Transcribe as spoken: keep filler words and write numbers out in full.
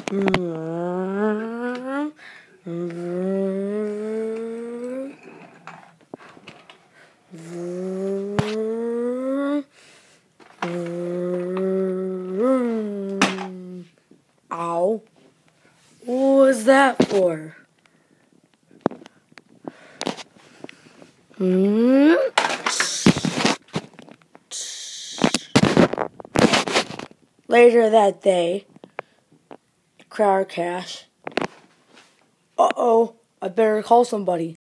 Ow. What was that for? Hmm? Later that day, Crowd Cash. Uh-oh, I better call somebody.